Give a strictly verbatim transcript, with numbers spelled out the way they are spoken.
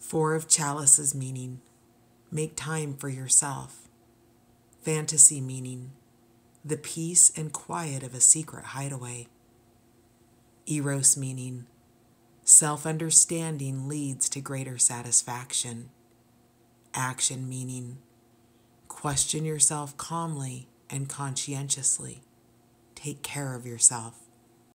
Four of Chalices meaning, make time for yourself. Fantasy meaning, the peace and quiet of a secret hideaway. Eros meaning, self-understanding leads to greater satisfaction. Action meaning, question yourself calmly and conscientiously. Take care of yourself.